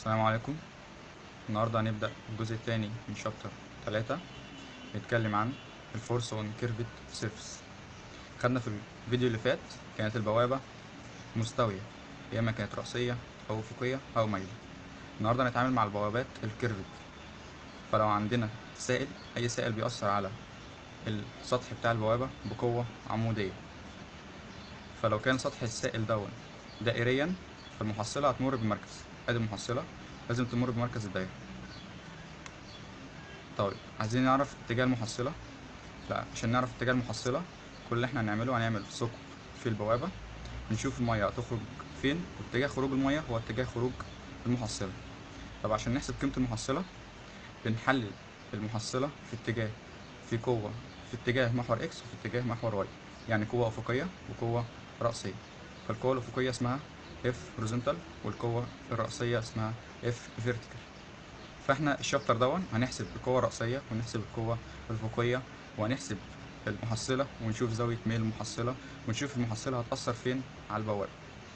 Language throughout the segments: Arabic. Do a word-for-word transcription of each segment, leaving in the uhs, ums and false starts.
السلام عليكم. النهارده هنبدأ الجزء الثاني من شابتر ثلاثة بيتكلم عن الفورس اون كيرفد سيرفيس. خدنا في الفيديو اللي فات كانت البوابة مستوية، يا اما كانت رأسية او افقية او مايلة. النهارده هنتعامل مع البوابات الكيرفد. فلو عندنا سائل، اي سائل بيأثر على السطح بتاع البوابة بقوة عمودية، فلو كان سطح السائل دون دائريا فالمحصلة هتمر بمركز. ادي المحصلة لازم تمر بمركز الدايرة. طيب عايزين نعرف اتجاه المحصلة. لا، عشان نعرف اتجاه المحصلة كل اللي احنا هنعمله هنعمل ثقب في البوابة، نشوف المية هتخرج فين، واتجاه خروج المية هو اتجاه خروج المحصلة. طب عشان نحسب قيمة المحصلة بنحلل المحصلة في اتجاه في قوة في اتجاه محور اكس وفي اتجاه محور واي، يعني قوة أفقية وقوة رأسية. فالقوة الأفقية اسمها اف هوريزونتال والقوة الرأسية اسمها اف فيرتيكال. فاحنا الشابتر دون هنحسب القوة الرأسية ونحسب القوة الأفقية وهنحسب المحصلة ونشوف زاوية ميل المحصلة ونشوف المحصلة هتأثر فين على البوابة.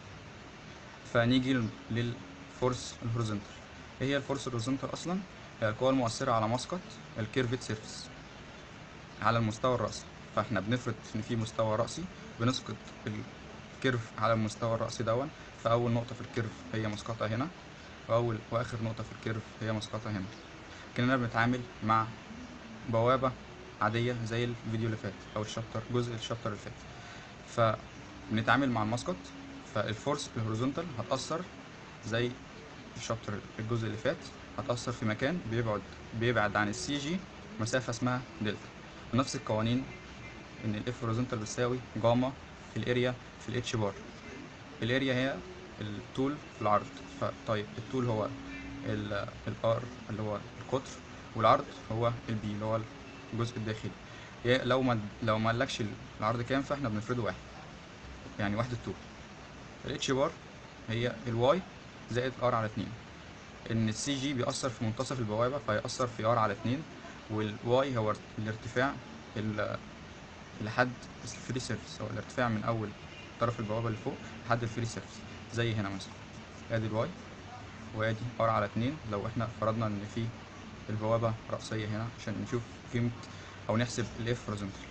فنيجي للفورس الهوريزونتال. ايه هي الفورس الهوريزونتال أصلا؟ هي القوة المؤثرة على مسقط الكيرفت سيرفيس على المستوى الرأسي. فاحنا بنفرض ان في مستوى رأسي، بنسقط الكيرف على المستوى الرأسي دون، فأول نقطة في الكيرف هي مسقطة هنا، وأول وآخر نقطة في الكيرف هي مسقطة هنا. كأننا بنتعامل مع بوابة عادية زي الفيديو اللي فات أو الشابتر جزء الشابتر اللي فات. فبنتعامل مع المسقط، فالفورس الهوريزونتال هتأثر زي الشابتر الجزء اللي فات، هتأثر في مكان بيبعد بيبعد عن السي جي مسافة اسمها دلتا. ونفس القوانين ان الاف هوريزونتال بتساوي جاما في الاريا في الاتش بار. الاريا هي الطول في العرض. فطيب الطول هو الار اللي هو القطر، والعرض هو البي اللي هو الجزء الداخلي. لو ما لو ما قالكش العرض كام فاحنا بنفرضه واحد، يعني وحدة طول. الاتش بار هي الواي زائد ار على اتنين. ان السي جي بيأثر في منتصف البوابة فيأثر في ار على اتنين، والواي هو الارتفاع لحد الفري سيرفيس، هو الارتفاع من اول طرف البوابة اللي فوق لحد الفري سيرفيس. زي هنا مثلا ادي الواي وادي ار على اتنين لو احنا فرضنا ان في البوابة رأسية هنا عشان نشوف قيمة او نحسب الاف هوريزونتال.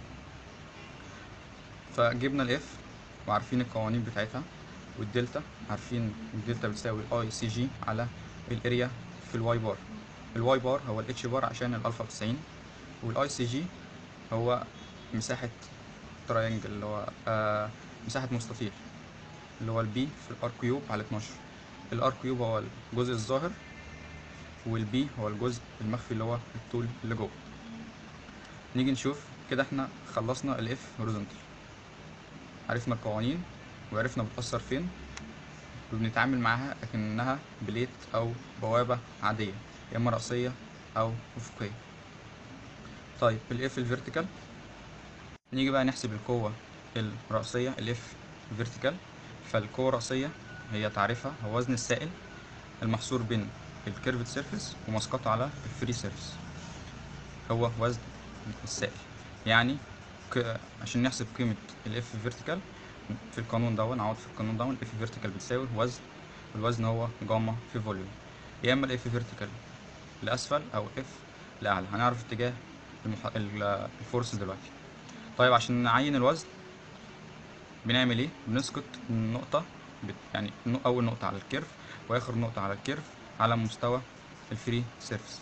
فجبنا الاف وعارفين القوانين بتاعتها، والدلتا عارفين الدلتا بتساوي الاي سي جي على الاريا في الواي بار. الواي بار هو الاتش بار عشان الالفا تسعين، والاي سي جي هو مساحة تراينجل اللي هو آه مساحة مستطيل اللي هو البي في الار كيوب على اتناشر. الار كيوب هو الجزء الظاهر والبي هو الجزء المخفي اللي هو الطول اللي جوه. نيجي نشوف كده احنا خلصنا الاف هوريزونتال، عرفنا القوانين وعرفنا بتأثر فين وبنتعامل معاها لكنها بليت او بوابة عادية يا اما رأسية او افقية. طيب الاف الفيرتيكال، نيجي بقى نحسب القوة الرأسية الاف فيرتيكال. فالقوة الرأسية هي تعريفها هو وزن السائل المحصور بين الكيرفد سيرفيس ومسقطه على الفري سيرفيس، هو وزن السائل. يعني ك... عشان نحسب قيمة الاف فيرتيكال في القانون ده نعوض في القانون ده الاف فيرتيكال بتساوي وزن، والوزن هو جاما في فوليوم. يا اما الاف فيرتيكال لاسفل او اف لاعلى. هنعرف اتجاه المح... الفورس دلوقتي. طيب عشان نعين الوزن بنعمل ايه؟ بنسقط النقطة بت... يعني اول نقطة على الكيرف واخر نقطة على الكيرف على مستوى الفري سيرفيس.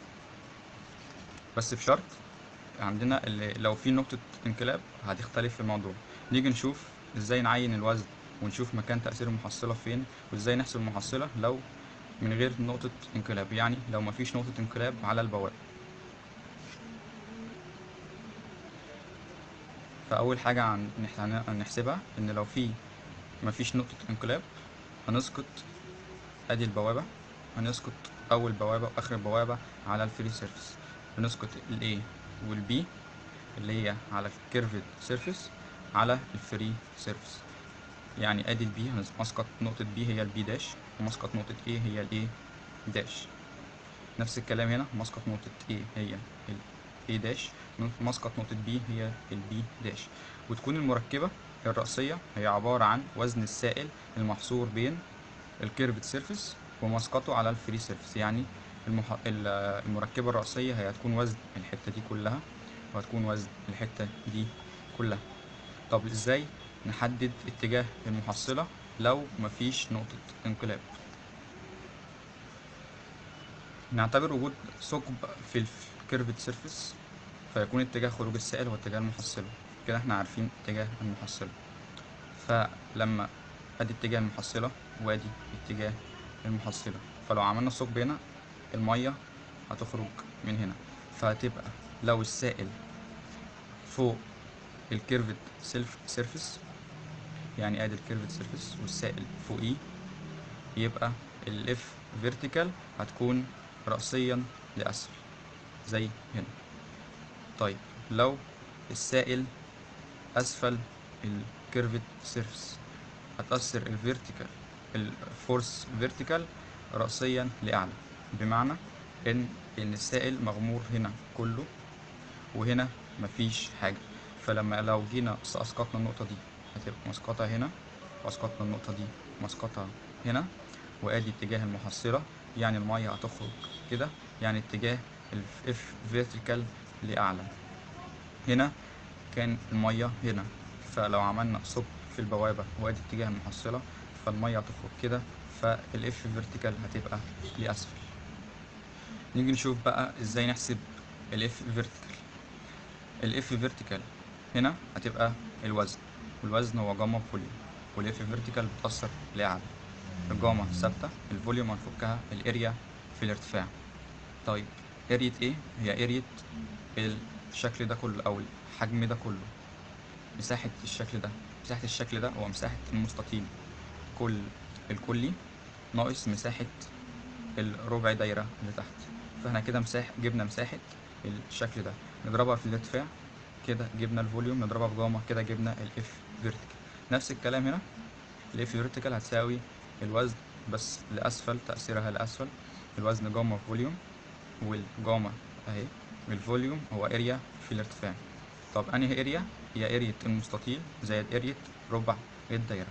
بس بشرط عندنا اللي لو في نقطة انقلاب هتختلف في الموضوع. نيجي نشوف ازاي نعين الوزن ونشوف مكان تأثير المحصلة فين، وازاي نحسب المحصلة لو من غير نقطة انقلاب، يعني لو مفيش نقطة انقلاب على البوابة. فأول حاجة عن هنحسبها ان لو في مفيش نقطة انقلاب هنسقط ادي البوابة، هنسقط اول بوابة واخر بوابة على الفري سيرفيس. بنسقط ال A وال B اللي هي على الكيرفد سيرفيس على الفري سيرفيس. يعني ادي البي هنسقط نقطة بي هي البي داش، ومسقط نقطة A هي الاي داش. نفس الكلام هنا مسقط نقطة A هي الاي داش، مسقط نقطة B هي البي داش. وتكون المركبة الرأسية هي عبارة عن وزن السائل المحصور بين الكيرفد سيرفيس ومسقطه على الفري سيرفيس. يعني المح... ال- المركبة الرئيسية هي هتكون وزن الحتة دي كلها، وهتكون وزن الحتة دي كلها. طب ازاي نحدد اتجاه المحصلة لو مفيش نقطة انقلاب؟ نعتبر وجود ثقب في الكيرفد سيرفيس، فيكون اتجاه خروج السائل هو اتجاه المحصلة. كده احنا عارفين اتجاه المحصلة. فلما ادي اتجاه المحصلة وادي اتجاه المحصلة، فلو عملنا ثقب هنا المية هتخرج من هنا، فهتبقى لو السائل فوق الكيرفد سيلف سيرفيس، يعني ادي الكيرفد سيرفيس والسائل فوقيه، يبقى الاف فيرتيكال هتكون رأسيا لأسفل زي هنا. طيب لو السائل أسفل الكيرفد سيرفيس، هتأثر الفيرتيكال الفورس فيرتيكال رأسيا لأعلى، بمعنى إن إن السائل مغمور هنا كله وهنا مفيش حاجة. فلما لو جينا أسقطنا النقطة دي هتبقى مسقطة هنا، وأسقطنا النقطة دي مسقطة هنا، وادي اتجاه المحصلة، يعني المية هتخرج كده، يعني اتجاه الاف فيرتيكال لأعلى. هنا كان المية هنا، فلو عملنا ثقب في البوابة وادي اتجاه المحصلة، فالمية هتخرج كده، فالاف فيرتيكال هتبقى لأسفل. نيجي نشوف بقى ازاي نحسب الاف فيرتيكال. الاف فيرتيكال هنا هتبقى الوزن، والوزن هو جاما فوليوم، والاف فيرتيكال بتأثر لأعلى. الجاما ثابتة، الفوليوم هنفكها الاريا في الارتفاع. طيب ارية ايه؟ هي ارية الشكل ده كله او الحجم ده كله، مساحة الشكل ده. مساحة الشكل ده هو مساحة المستطيل كل الكلي ناقص مساحة الربع دايرة اللي تحت. فاحنا كده مساحة جبنا مساحة الشكل ده نضربها في الارتفاع، كده جبنا الفوليوم نضربها في جاما، كده جبنا الاف فيرتيكال. نفس الكلام هنا، الاف فيرتيكال هتساوي الوزن بس لأسفل، تأثيرها لأسفل، الوزن جاما فوليوم، والجاما اهي، والفوليوم هو اريا في الارتفاع. طب انهي اريا؟ هي اريا المستطيل زائد اريا ربع الدايرة.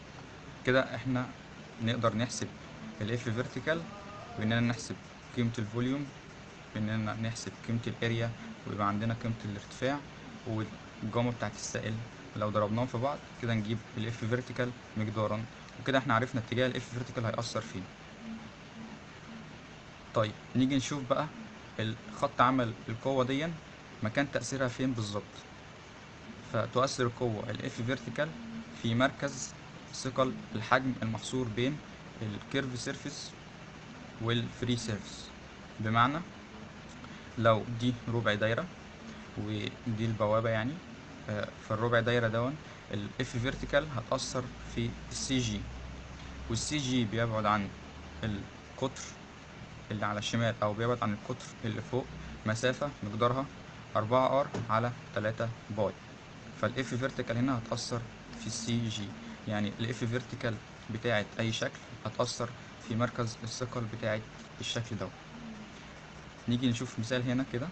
كده احنا نقدر نحسب الاف فيرتيكال باننا نحسب قيمة الفوليوم، باننا نحسب قيمة الاريا، ويبقى عندنا قيمة الارتفاع والجاما بتاعت السائل. لو ضربناهم في بعض كده نجيب الاف فيرتيكال مقدارا، وكده احنا عرفنا اتجاه الاف فيرتيكال هيأثر فين. طيب نيجي نشوف بقى الخط عمل القوة دي مكان تأثيرها فين بالظبط. فتؤثر القوة الاف فيرتيكال في مركز ثقل الحجم المحصور بين الكيرف سيرفيس والفري سيرفيس. بمعنى لو دي ربع دايرة ودي البوابة يعني، فالربع دايرة دون الاف فيرتيكال هتأثر في السي جي، والسي جي بيبعد عن القطر اللي على الشمال او بيبعد عن القطر اللي فوق مسافة مقدارها أربعة ار على تلاتة باي. فالاف فيرتيكال هنا هتأثر في السي جي، يعني الاف فيرتيكال بتاعت اي شكل هتأثر في مركز الثقل بتاعت الشكل ده. نيجي نشوف مثال هنا كده،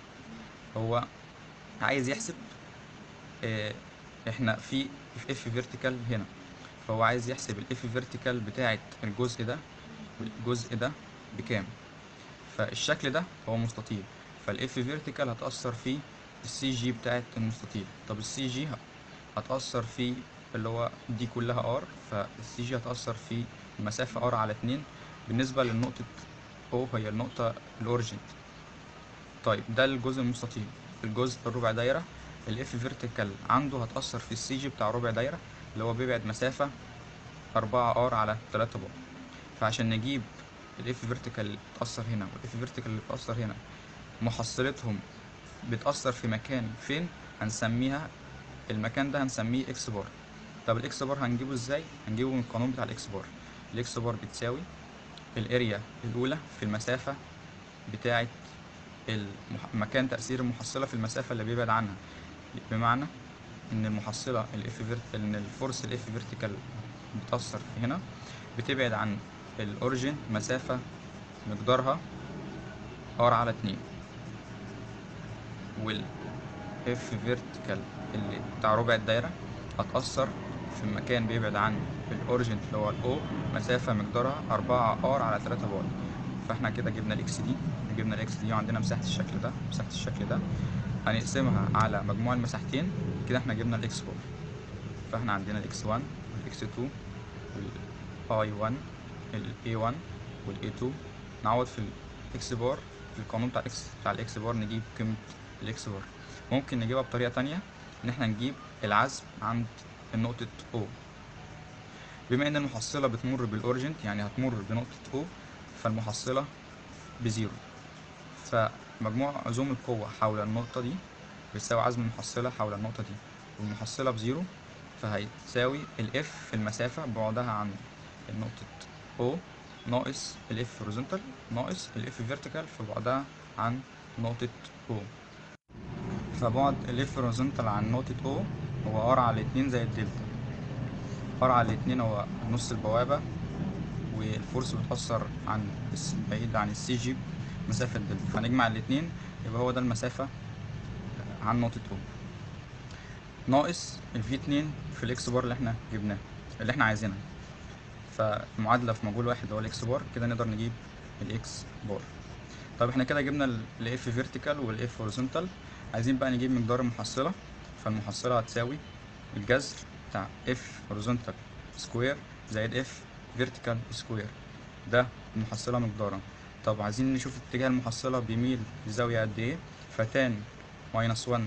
هو عايز يحسب اه احنا في اف فيرتيكال هنا، فهو عايز يحسب الاف فيرتيكال بتاعت الجزء ده والجزء ده بكام. فالشكل ده هو مستطيل، فالاف فيرتيكال هتأثر في السي جي بتاعت المستطيل. طب السي جي هتأثر في اللي هو دي كلها ار، فالسي جي هتأثر في المسافة ار على اتنين بالنسبة للنقطة او هي النقطة الاوريجين. طيب ده الجزء المستطيل. الجزء الربع دايرة الاف فيرتيكال عنده هتأثر في السي جي بتاع ربع دايرة اللي هو بيبعد مسافة أربعة ار على تلاتة بار. فعشان نجيب الاف فيرتيكال اللي بتأثر هنا والاف فيرتيكال اللي بتأثر هنا محصلتهم بتأثر في مكان فين، هنسميها المكان ده هنسميه اكس بار. طب الاكس بار هنجيبه ازاي؟ هنجيبه من القانون بتاع الاكس بار. الاكس بار بتساوي الاريا الاولى في المسافة بتاعة المح... مكان تأثير المحصلة في المسافة اللي بيبعد عنها. بمعنى ان المحصلة الاف فيرت ان الفورس الاف فيرتيكال بتأثر في هنا بتبعد عن الاوريجين مسافة مقدارها ار على اتنين، والاف فيرتيكال اللي بتاع ربع الدايرة هتأثر في المكان بيبعد عن الاوريجن اللي هو الاو مسافة مقدارها أربعة ار على تلاتة باي. فاحنا كده جبنا الاكس دي، جبنا الاكس دي وعندنا مساحة الشكل ده، مساحة الشكل ده هنقسمها على مجموع المساحتين، كده احنا جبنا الاكس بار. فاحنا عندنا الاكس واحد والاكس اتنين والاي واحد الاي واحد والاي اتنين، نعوض في الاكس بار في القانون بتاع الاكس بتاع الاكس بار نجيب قيمة الاكس بار. ممكن نجيبها بطريقة تانية، ان احنا نجيب العزم عند النقطة او. بما ان المحصلة بتمر بالاوريجنت يعني هتمر بنقطة او، فالمحصلة بزيرو، فمجموع عزوم القوة حول النقطة دي بيساوي عزم المحصلة حول النقطة دي، والمحصلة بزيرو، فهيساوي الاف في المسافة بعدها عن النقطة O ناقص الاف هوريزونتال ناقص الاف فيرتيكال في بعدها عن نقطة O. فبعد الاف هوريزونتال عن نقطة O هو ار على اتنين زائد دلتا. ار على اتنين هو نص البوابة، والفورس بتأثر عن بعيد عن السي جي مسافة دلتا، فنجمع الاتنين يبقى هو ده المسافة عن نقطة O ناقص الفي اتنين في الاكس بار اللي احنا جبناه اللي احنا عايزينها. فالمعادلة في مجهول واحد اللي هو الاكس بار، كده نقدر نجيب الاكس بار. طب احنا كده جبنا الاف فيرتيكال والاف هوريزونتال، عايزين بقى نجيب مقدار المحصلة. فالمحصلة هتساوي الجذر بتاع اف هوريزونتال سكوير زائد اف فيرتيكال سكوير، ده المحصلة مقدارا. طب عايزين نشوف اتجاه المحصلة بيميل بزاوية قد ايه، فتان ماينس واحد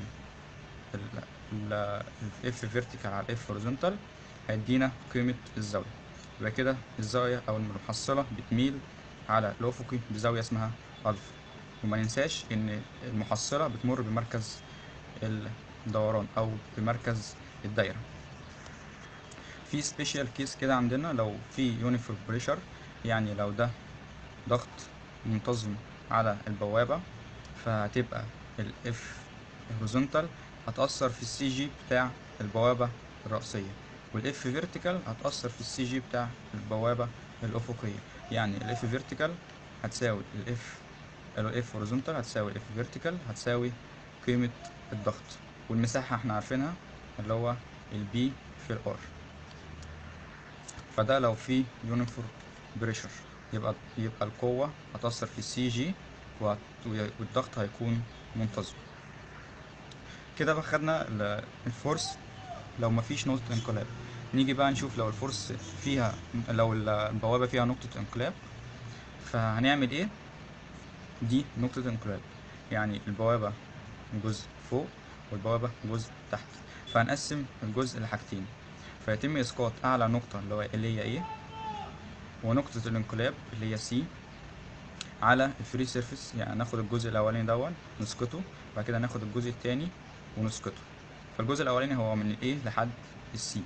الاف فيرتيكال على الاف هوريزونتال هيدينا قيمة الزاوية. يبقى كده الزاوية او المحصلة بتميل على الافقي بزاوية اسمها الفا. وما ننساش ان المحصلة بتمر بمركز الدوران او بمركز الدايرة. في سبيشال كيس كده عندنا لو في يونيفورم بريشر، يعني لو ده ضغط منتظم على البوابة، فهتبقى الاف هوريزونتال هتأثر في السي جي بتاع البوابة الرأسية، والاف فيرتيكال هتأثر في السي جي بتاع البوابة الأفقية. يعني الاف فيرتيكال هتساوي الاف الاف هوريزونتال هتساوي الاف فيرتيكال هتساوي قيمة الضغط، والمساحة احنا عارفينها اللي هو البي في الار. فده لو في يونيفورم بريشر يبقى يبقى القوة هتأثر في السي جي والضغط هيكون منتظم. كده بقى خدنا الفورس لو مفيش نقطة انقلاب. نيجي بقى نشوف لو الفورس فيها لو البوابة فيها نقطة انقلاب فهنعمل ايه. دي نقطة انقلاب، يعني البوابة جزء فوق والبوابة جزء تحت، فهنقسم الجزء لحاجتين، فيتم اسقاط اعلى نقطة اللي هو اللي هي ايه ونقطة الانقلاب اللي هي سي على الفري سيرفيس. يعني ناخد الجزء الاولاني دون نسقطه، بعد كده ناخد الجزء التاني ونسقطه. فالجزء الاولاني هو من الايه لحد السي،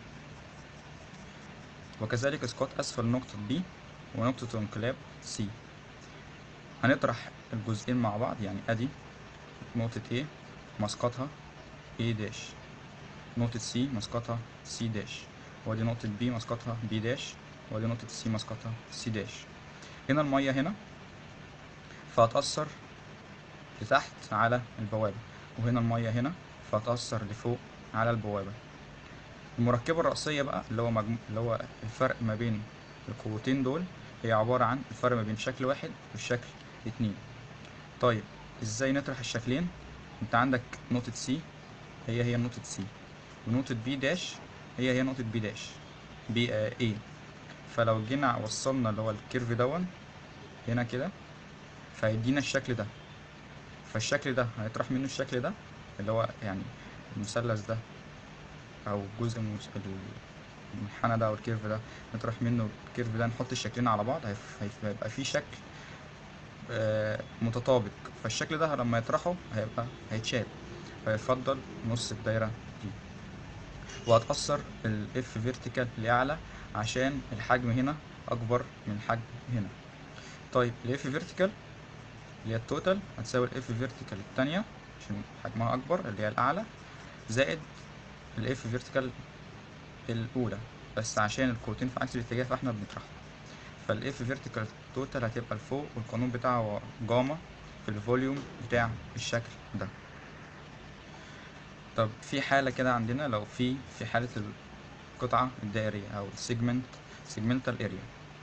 وكذلك اسقاط اسفل نقطة بي ونقطة انقلاب سي. هنطرح الجزئين مع بعض، يعني ادي نقطة A مسقطها A داش، نقطة C مسقطها C داش، وادي نقطة B مسقطها B داش، وادي نقطة C مسقطها C داش. هنا المية هنا فهتأثر لتحت على البوابة، وهنا المية هنا فهتأثر لفوق على البوابة. المركبة الرئيسية بقى اللي هو مجمو... اللي هو الفرق ما بين القوتين دول هي عبارة عن الفرق ما بين شكل واحد والشكل اتنين. طيب ازاي نطرح الشكلين؟ انت عندك نقطة C هي هي نقطة C، ونقطة B داش هي هي نقطة B داش B آه A. فلو جينا وصلنا اللي هو الكيرف دون هنا كده فهيدينا الشكل ده، فالشكل ده هنطرح منه الشكل ده اللي هو يعني المثلث ده او جزء من المنحنى ده او الكيرف ده، نطرح منه الكيرف ده نحط الشكلين على بعض هيبقى في شكل آه متطابق. فالشكل ده لما يطرحه هيبقى هيتشال، فيفضل نص الدايرة دي، وهتأثر الاف فيرتيكال لأعلى عشان الحجم هنا أكبر من الحجم هنا. طيب الاف فيرتيكال اللي هي التوتال هتساوي الاف فيرتيكال التانية عشان حجمها أكبر اللي هي الأعلى زائد الاف فيرتيكال الأولى، بس عشان القوتين في عكس الاتجاه فاحنا بنطرحهم. فالاف فيرتيكال توتال هتبقى لفوق، والقانون بتاعها هو جاما في الفوليوم بتاع الشكل ده. طب في حالة كده عندنا لو في في حالة القطعة الدائرية أو السيجمنت سيجمنتال اريا.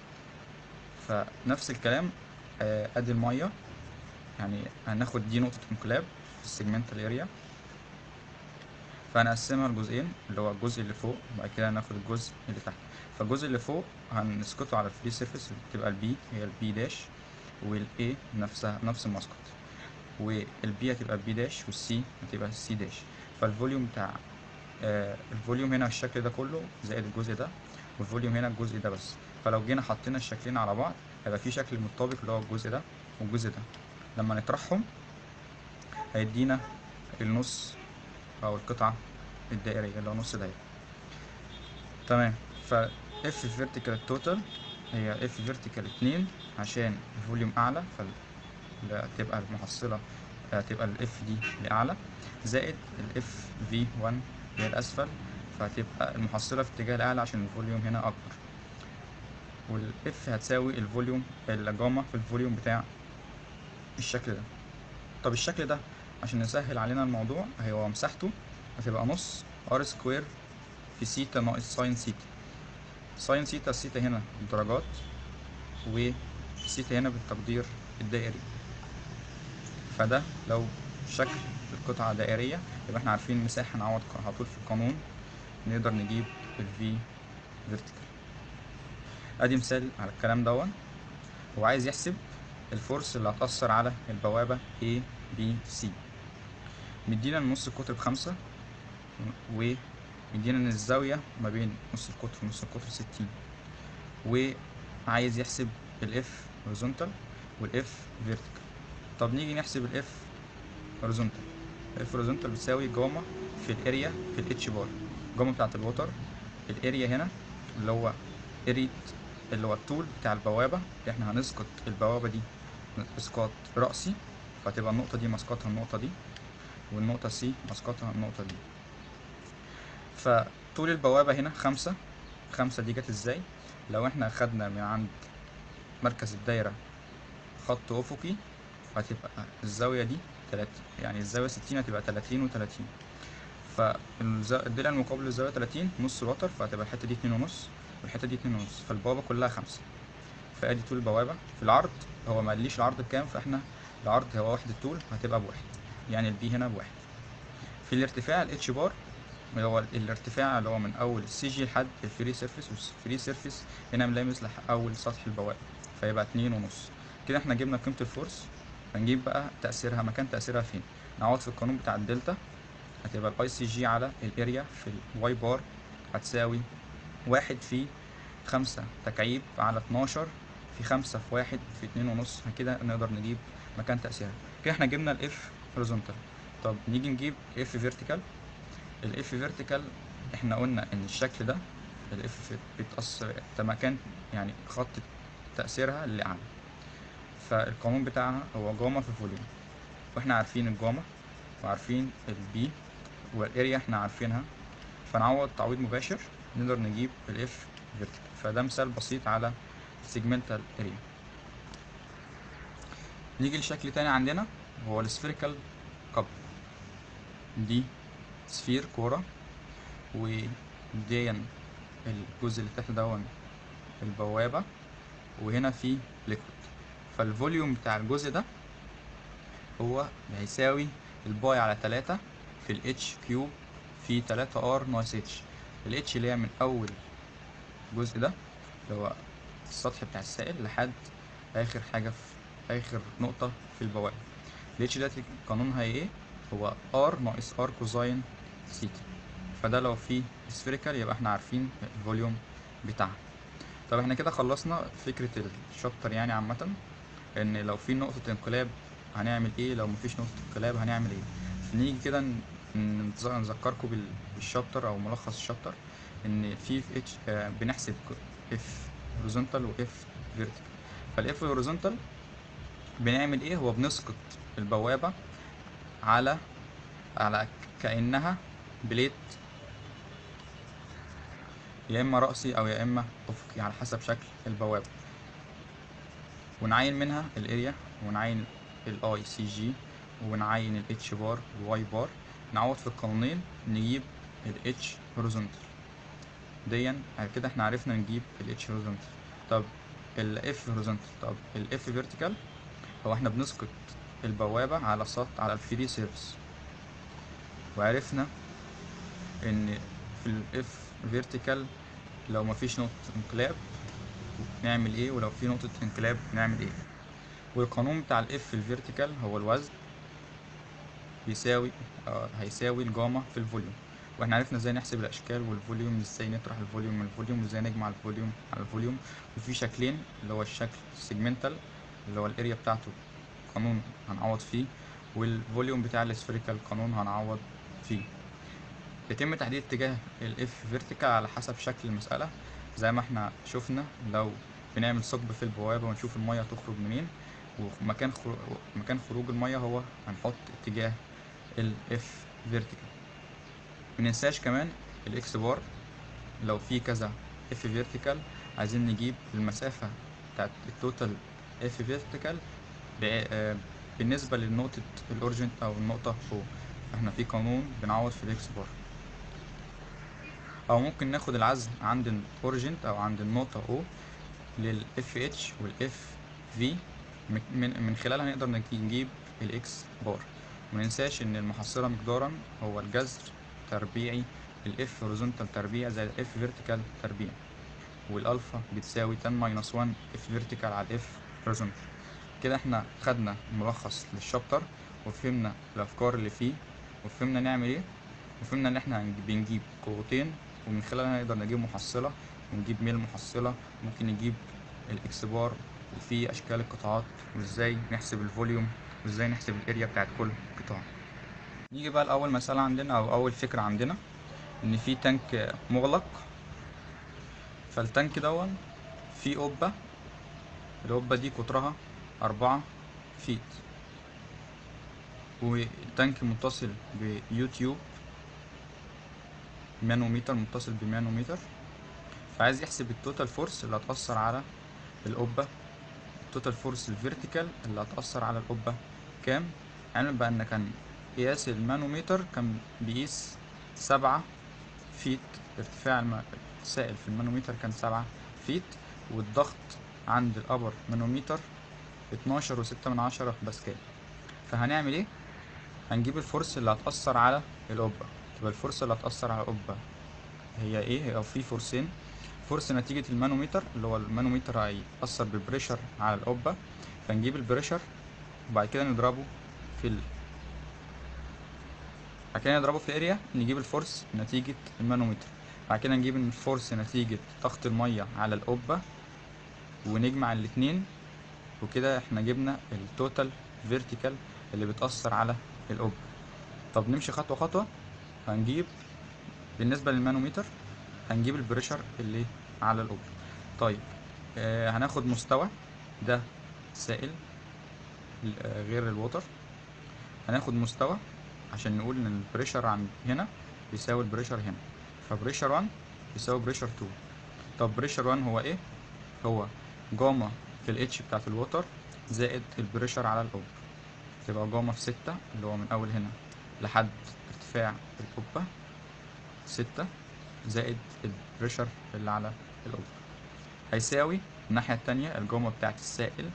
فنفس الكلام آه، ادي المية، يعني هناخد دي نقطة انقلاب في السيجمنتال اريا، فهنقسمها لجزئين، اللي هو الجزء اللي فوق وبعد كده هناخد الجزء اللي تحت. فالجزء اللي فوق هنسقطه على الفري سيرفيس، تبقى البي هي البي داش، والاي نفسها نفس المسقط، والبي هتبقى بي داش، والسي هتبقى سي داش. فالفوليوم بتاع آه الفوليوم هنا الشكل ده كله زائد الجزء ده، والفوليوم هنا الجزء ده بس. فلو جينا حطينا الشكلين على بعض هيبقى في شكل متطابق اللي هو الجزء ده والجزء ده، لما نطرحهم هيدينا النص او القطعة الدائرية اللي هو نص دايرة. تمام. ف اف فيرتيكال توتال هي اف فيرتيكال اتنين عشان الفوليوم اعلى، فتبقى المحصلة هتبقى الاف دي لاعلى، زائد الاف في واحد هي الاسفل، فهتبقى المحصلة في اتجاه الاعلى عشان الفوليوم هنا اكبر، والاف هتساوي الفوليوم الجاما في الفوليوم بتاع الشكل ده. طب الشكل ده عشان نسهل علينا الموضوع هو مساحته هتبقى نص ار سكوير في سيتا ناقص ساين سيتا. ساين سيتا السيتا هنا بالدرجات، والسيتا هنا بالتقدير الدائري. فده لو شكل القطعة دائرية يبقى احنا عارفين المساحة، نعوض على طول في القانون نقدر نجيب الفي فيرتيكال. ادي مثال على الكلام دون. هو عايز يحسب الفورس اللي هتأثر على البوابة A B C، مدينا نص القطر بخمسة، ومدينا ان الزاوية ما بين نص القطر ونص القطر ستين، وعايز يحسب الاف هوريزونتال والاف فيرتيكال. طب نيجي نحسب الاف هوريزونتال. الاف هوريزونتال بتساوي جاما في الاريا في الاتش بار، جاما بتاعت الوتر، الاريا هنا اللي هو اريا اللي هو الطول بتاع البوابة اللي احنا هنسقط البوابة دي اسقاط رأسي، فتبقى النقطة دي مسقطها النقطة دي، والنقطة سي مسقطها النقطة دي. فطول البوابة هنا خمسة، خمسة دي جت ازاي؟ لو احنا خدنا من عند مركز الدايرة خط أفقي هتبقى الزاوية دي تلاتين، يعني الزاوية ستين هتبقى تلاتين وتلاتين، فالضلع المقابل للزاوية تلاتين نص الوتر، فهتبقى الحتة دي اتنين ونص والحتة دي اتنين ونص، فالبوابة كلها خمسة. فادي طول البوابة. في العرض هو ما قاليش العرض بكام، فاحنا العرض هو وحدة الطول هتبقى بواحد، يعني البي هنا بواحد. في الارتفاع الاتش بار هو الارتفاع اللي هو من اول السي جي لحد الفري سيرفيس، والفري سيرفيس هنا ملامس لاول سطح البوابة، فيبقى اتنين ونص. كده احنا جبنا قيمة الفورس، هنجيب بقى تأثيرها، مكان تأثيرها فين. نعوض في القانون بتاع الدلتا، هتبقى الاي سي جي على الاريا في الواي بار هتساوي واحد في خمسة تكعيب على اتناشر في خمسة في واحد في اتنين ونص. كده نقدر نجيب مكان تأثيرها. كده احنا جبنا الاف هوريزونتال. طب نيجي نجيب اف فيرتيكال. الاف فيرتيكال احنا قلنا ان الشكل ده الاف بيتأثر مكان، يعني خط تأثيرها اللي اعلى، فالقانون بتاعها هو جاما في فوليوم، واحنا عارفين الجاما وعارفين البي والاريا احنا عارفينها، فنعوض تعويض مباشر نقدر نجيب الاف فيرتيكال. فده مثال بسيط على السيجمنتال اريا. نيجي لشكل تاني عندنا هو السفيريكال كاب. دي سفير كورة، ودي الجزء اللي تحت دون البوابة، وهنا في ليكويد. فالفوليوم بتاع الجزء ده هو هيساوي الباي على تلاتة في الاتش كيوب في تلاتة ار ناقص اتش. الاتش اللي هي من اول الجزء ده اللي هو السطح بتاع السائل لحد اخر حاجة في اخر نقطة في البوابة. الاتش ده قانونها ايه؟ هو ار ناقص ار كوزاين سيتا. فده لو في سفيريكال يبقى احنا عارفين الفوليوم بتاعها. طب احنا كده خلصنا فكرة الشابتر يعني عامة، ان لو في نقطة انقلاب هنعمل ايه، لو مفيش نقطة انقلاب هنعمل ايه. فنيجي كده نذكركم بالشابتر او ملخص الشابتر، ان في في اتش آه بنحسب اف هوريزونتال واف فيرتيكال. فالاف هوريزونتال بنعمل ايه؟ هو بنسقط البوابة على على كأنها بليت، يا اما رأسي او يا اما افقي على حسب شكل البوابة، ونعين منها الاريا، ونعين الاي سي جي، ونعين الاتش بار والواي بار. نعوض في القانونين نجيب الاتش هوريزونتال. دي كده احنا عرفنا نجيب ال H horizontal. طب ال F horizontal، طب ال F vertical هو احنا بنسقط البوابة على سطح على الفري سيرفيس، وعرفنا ان في ال F vertical لو مفيش نقطة انقلاب نعمل ايه، ولو في نقطة انقلاب نعمل ايه. والقانون بتاع ال F الفيرتيكال هو الوزن بيساوي آه هيساوي الجاما في الفوليوم. واحنا عرفنا ازاي نحسب الاشكال والفوليوم، ازاي نطرح الفوليوم من الفوليوم، وازاي نجمع الفوليوم على الفوليوم. وفي شكلين، اللي هو الشكل السيجمنتال اللي هو الاريا بتاعته قانون هنعوض فيه، والفوليوم بتاع السفيريكال قانون هنعوض فيه. يتم تحديد اتجاه الاف فيرتيكال على حسب شكل المسألة، زي ما احنا شفنا لو بنعمل ثقب في البوابة ونشوف المية تخرج منين، ومكان خروج مكان خروج المية هو هنحط اتجاه الاف فيرتيكال. مننساش كمان الاكس بار، لو في كذا اف فيرتيكال عايزين نجيب المسافة بتاعت التوتال اف فيرتيكال بالنسبة للنقطة الاوريجين او النقطة فوق، فاحنا في قانون بنعوض في الاكس بار. او ممكن ناخد العزم عند الاوريجين او عند النقطة O للاف اتش والاف في، من من خلالها نقدر نجيب الاكس بار. ومننساش ان المحصلة مقدارا هو الجذر تربيعي الاف هوريزونتال تربيع زائد الاف فيرتيكال تربيع، والالفا بتساوي تن ماينس واحد اف فيرتيكال على الاف هوريزونتال. كده احنا خدنا ملخص للشابتر، وفهمنا الافكار اللي فيه، وفهمنا نعمل ايه، وفهمنا ان احنا بنجيب قوتين ومن خلالها نقدر نجيب محصلة، ونجيب ميل محصلة، ممكن نجيب الاكس بار، وفي اشكال القطاعات، وازاي نحسب الفوليوم، وازاي نحسب الاريا بتاعت كل قطاع. نيجي بقى لاول مسألة عندنا او اول فكرة عندنا، ان في تانك مغلق، فالتانك دون فيه قبة، القبة دي قطرها أربعة فيت، والتانك متصل بيوتيوب مانوميتر، متصل بمانوميتر، فعايز يحسب التوتال فورس اللي هتأثر على القبة، التوتال فورس الفيرتيكال اللي هتأثر على القبة كام. علم بقى ان كان قياس المانوميتر كان بيقيس سبعة فيت، ارتفاع السائل في المانوميتر كان سبعة فيت، والضغط عند الابر مانوميتر اتناشر وستة من عشرة باسكال. فهنعمل ايه؟ هنجيب الفورس اللي هتأثر على القبة. تبقى الفورس اللي هتأثر على القبة هي ايه؟ او في فورسين، فورس نتيجة المانوميتر اللي هو المانوميتر هيأثر بالبريشر على القبة، فنجيب البريشر وبعد كده نضربه في ال بعد كده نضربه في الاريا، نجيب الفورس نتيجة المانوميتر، بعد كده نجيب الفورس نتيجة ضغط المية على القبة، ونجمع الاتنين، وكده احنا جبنا التوتال فيرتيكال اللي بتأثر على القبة. طب نمشي خطوة خطوة. هنجيب بالنسبة للمانوميتر هنجيب البريشر اللي على القبة. طيب آه هناخد مستوى ده سائل آه غير الوتر، هناخد مستوى عشان نقول ان البريشر عند هنا بيساوي البريشر هنا، فبريشر واحد يساوي بريشر اتنين. طب بريشر واحد هو ايه؟ هو جاما في الاتش بتاعت الوتر زائد البريشر على القبة، تبقى جاما في ستة اللي هو من اول هنا لحد ارتفاع القبة ستة زائد البريشر اللي على القبة، هيساوي الناحية التانية الجاما بتاعت السائل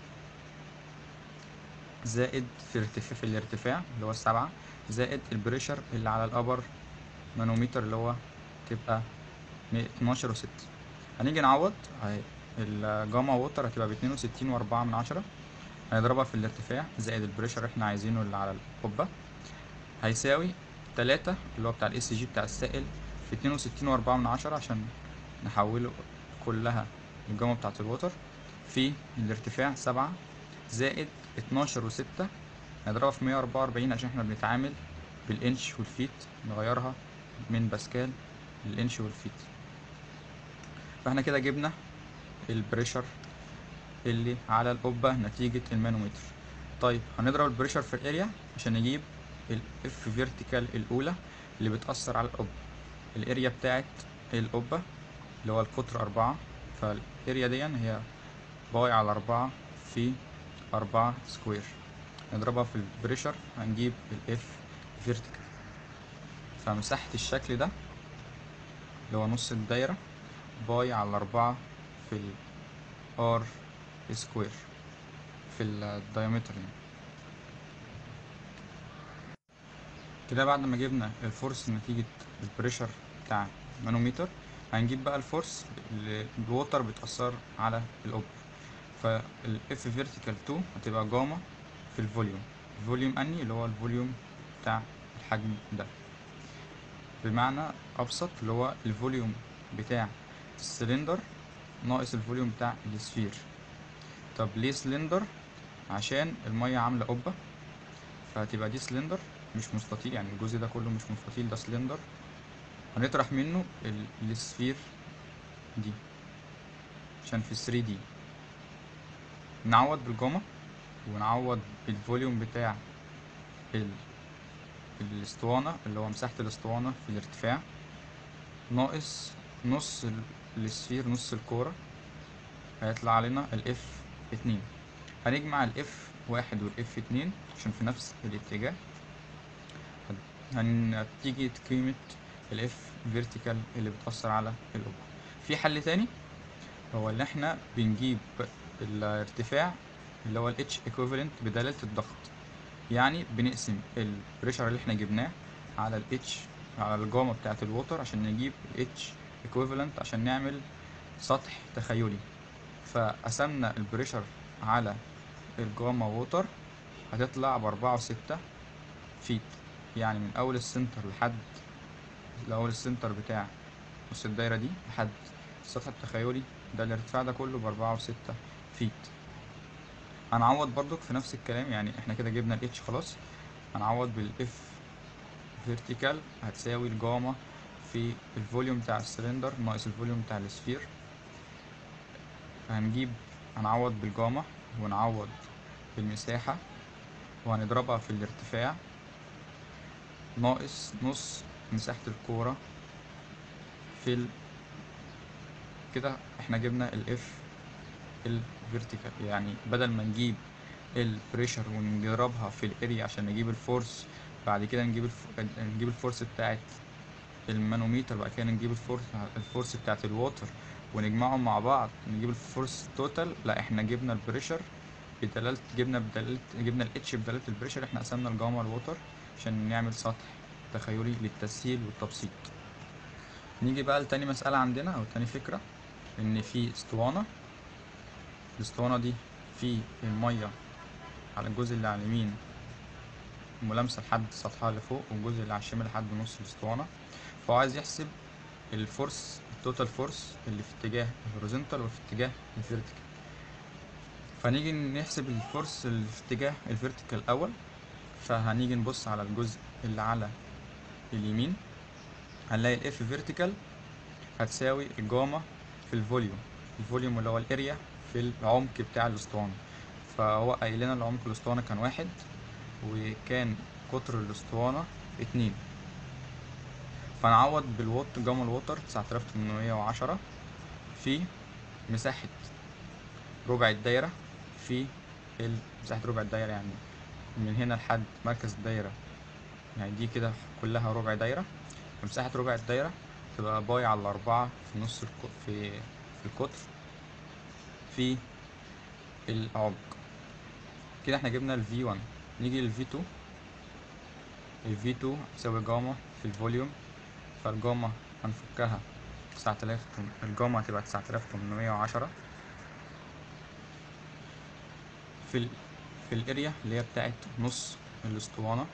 زائد في ارتفاع في الارتفاع اللي هو السبعة زائد البريشر اللي على الابر مانوميتر اللي هو تبقى اتناشر وستة. هنيجي نعوض، اهي الجاما ووتر هتبقى باتنين وستين واربعة من عشرة، هنضربها في الارتفاع زائد البريشر احنا عايزينه اللي على القبة، هيساوي تلاتة اللي هو بتاع الاس جي بتاع السائل في اتنين وستين واربعة من عشرة عشان نحوله كلها الجاما بتاعت الوتر، في الارتفاع سبعة زائد اتناشر وستة، هنضربها في مية واربعة واربعين عشان احنا بنتعامل بالانش والفيت، نغيرها من باسكال للانش والفيت. فاحنا كده جبنا البريشر اللي على القبة نتيجة المانومتر. طيب هنضرب البريشر في الاريا عشان نجيب الاف فيرتيكال الاولى اللي بتأثر على القبة. الاريا بتاعت القبة اللي هو القطر أربعة، فالاريا دي هي باي على أربعة في أربعة سكوير، نضربها في البريشر هنجيب الاف فيرتيكال. فمساحة الشكل ده اللي هو نص الدايرة باي على أربعة في ال R سكوير في الدايمتر يعني. كده بعد ما جبنا الفورس نتيجة البريشر بتاع مانوميتر، هنجيب بقى الفورس اللي الوتر بتأثر على الأوبر. فالاف فيرتيكال اتنين هتبقى جاما في الفوليوم. الفوليوم اني اللي هو الفوليوم بتاع الحجم ده، بمعنى ابسط اللي هو الفوليوم بتاع السلندر ناقص الفوليوم بتاع السفير. طب ليه سلندر؟ عشان المية عاملة قبة، فهتبقى دي سلندر مش مستطيل، يعني الجزء ده كله مش مستطيل، ده سلندر. هنطرح منه ال- السفير دي عشان في ثري دي. نعوض بالجاما ونعوض بالفوليوم بتاع ال الاسطوانة اللي هو مساحة الاسطوانة في الارتفاع، ناقص نص ال- السفير، نص الكورة، هيطلع لنا الاف اتنين. هنجمع الاف واحد والاف اتنين عشان في نفس الاتجاه، هنتيجة قيمة الاف فيرتيكال اللي بتأثر على الأوبر. في حل تاني هو اللي احنا بنجيب الارتفاع اللي هو الاتش equivalent بدالة الضغط، يعني بنقسم البريشر اللي احنا جبناه على الاتش على الجاما بتاعة الووتر عشان نجيب الاتش equivalent عشان نعمل سطح تخيلي. فقسمنا البريشر على الجاما ووتر هتطلع بأربعة وستة فيت، يعني من أول السنتر لحد لأول السنتر بتاع نص الدايرة دي لحد السطح التخيلي ده الارتفاع ده كله بأربعة وستة فيت. هنعوض برضك في نفس الكلام، يعني احنا كده جبنا الاتش خلاص، هنعوض بالاف فيرتيكال هتساوي الجاما في الفوليوم بتاع السلندر ناقص الفوليوم بتاع السفير. هنجيب هنعوض بالجاما ونعوض بالمساحة وهنضربها في الارتفاع ناقص نص مساحة الكورة في ال... كده احنا جبنا الاف الفيرتيكال. يعني بدل ما نجيب البريشر ونضربها في الاريا عشان نجيب الفورس، بعد كده نجيب الف... نجيب الفورس بتاعت المانوميتر، بعد كده نجيب الفورس الفورس بتاعت الووتر ونجمعهم مع بعض نجيب الفورس توتال، لا احنا جبنا البريشر بدلالة جبنا بدلالة جبنا الاتش بدلالة البريشر. احنا قسمنا الجاما الووتر عشان نعمل سطح تخيلي للتسهيل والتبسيط. نيجي بقى لتاني مسألة عندنا او تاني فكرة، ان في اسطوانة، الاسطوانة دي في المية على الجزء اللي على اليمين ملامسة لحد سطحها اللي فوق، والجزء اللي على الشمال لحد نص الاسطوانة. فهو عايز يحسب الفورس التوتال فورس اللي في اتجاه الهوريزونتال وفي اتجاه الفيرتيكال. فنيجي نحسب الفورس اللي في اتجاه الفيرتيكال الاول. فهنيجي نبص على الجزء اللي على اليمين، هنلاقي الاف فيرتيكال هتساوي الجاما في الفوليوم، الفوليوم اللي هو الاريا في العمق بتاع الاسطوانة. فهو قايل لنا العمق الاسطوانة كان واحد، وكان قطر الاسطوانة اتنين. فنعوض بالوات جاما الوتر تسعة آلاف تمنمية وعشرة في مساحة ربع الدايرة في ال- مساحة ربع الدايرة، يعني من هنا لحد مركز الدايرة، يعني دي كده كلها ربع دايرة. فمساحة ربع الدايرة تبقى باي على أربعة في نص الك... في في القطر في العمق. كده احنا جبنا ال في واحد. نيجي لل في اتنين، ال في اتنين تساوي جاما في الفوليوم. فالجاما هنفكها تسعة آلاف، الجاما هتبقى تسعة آلاف تمنمية وعشرة في ال... في الاريا اللي هي بتاعت نص الاسطوانة.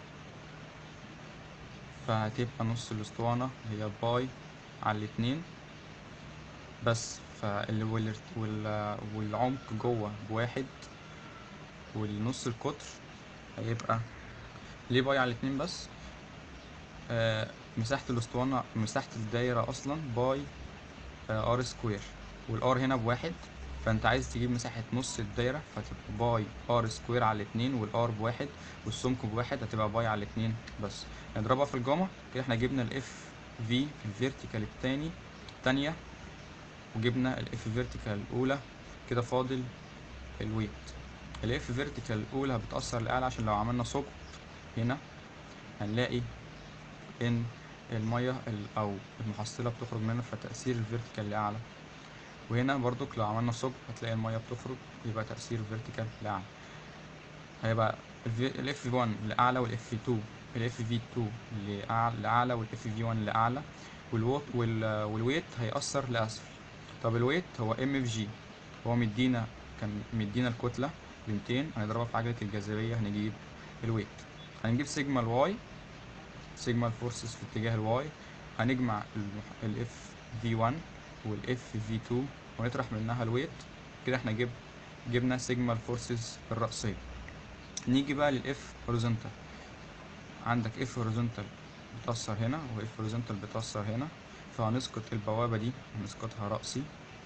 فهتبقى نص الاسطوانة هي باي على الاتنين بس. فال... وال... وال... والعمق جوه بواحد، والنص القطر هيبقى ليه باي على الاتنين بس. آه مساحة الاسطوانة مساحة الدايرة اصلا باي آه ار سكوير، والار هنا بواحد، فانت عايز تجيب مساحة نص الدايرة فتبقى باي ار سكوير على اتنين، والار بواحد والسمك بواحد، هتبقى باي على اتنين بس. نضربها في الجاما كده احنا جبنا الاف في الفيرتيكال التاني التانية، وجبنا الاف فيرتيكال الاولى. كده فاضل الويت. الاف فيرتيكال الاولى بتأثر لاعلى عشان لو عملنا ثقب هنا هنلاقي ان المية ال- او المحصلة بتخرج منه، فتأثير الفيرتيكال لأعلى. وهنا برضك لو عملنا ثقب هتلاقي المية بتخرج، يبقى تأثير الفيرتيكال لأعلى. هيبقى ال اف واحد لأعلى وال اف اتنين ال اف في اتنين لأعلى لأعلى وال اف في واحد لأعلى، والوات وال والويت هيأثر لأسفل. طب الويت هو ام في جي، هو مدينا كان مدينا الكتلة ب ميتين، هنضربها في عجلة الجاذبية هنجيب الويت. هنجيب سيجما الواي، سيجما الفورسز في اتجاه الواي، هنجمع الاف في واحد والاف في اتنين ونطرح منها الويت. كده احنا جب جبنا سيجما الفورسز الرأسية. نيجي بقى للاف هوريزونتال، عندك اف هوريزونتال بتأثر هنا واف هوريزونتال بتأثر هنا، فهنسقط البوابة دي هنسقطها رأسي،